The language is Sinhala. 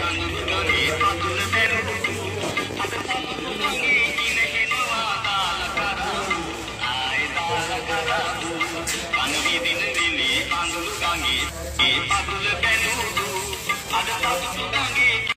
කඳුළු ගඟේ පතුල පෙරුදු අද පතුල ගඟේ කිනහෙනවා දාලා කරා ආයි දාලා කරා කන විදින දිනේ කඳුළු ගඟේ ඒ පතුල පෙරුදු අද පතුල ගඟේ